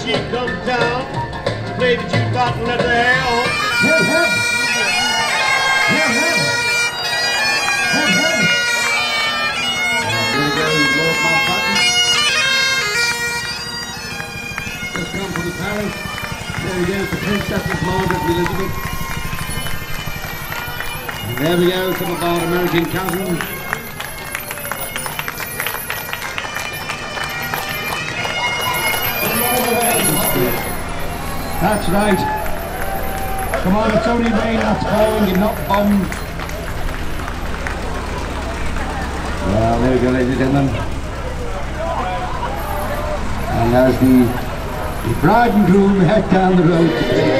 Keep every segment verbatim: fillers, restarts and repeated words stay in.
she comes down, play the jukebox and let her hair on. Hip, hip. Hip, hip. Hip, hip. There goes Lord Mountbatten. Just come from the palace. There we go, the Princesses Margaret and Elizabeth. And there we go, some of our American cousins. That's right. Come on, it's only rain that's falling, you're not bombed. Well, there we go, ladies and gentlemen. And as the, the bride and groom head down the road.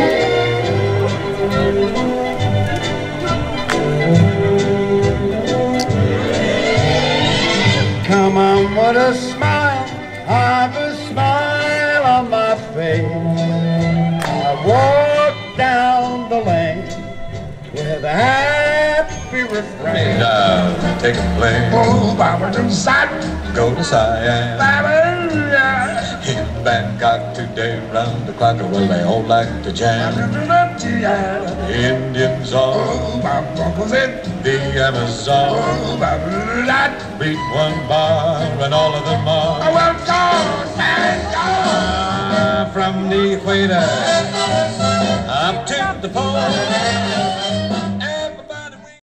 Come on, what a smile, I've a smile on my face. I walk down the lane with a happy refrain. And uh, take a plane. Oh, Baba to Siam. Go to Siam. Baba, yeah. In Bangkok today, round the clock, well, they all like to jam. The Indians on Oh, Baba was it. the Amazon Oh, Baba, that. beat one bar, and all of them are Oh, well, gone, man, gone. from the equator up to the pole.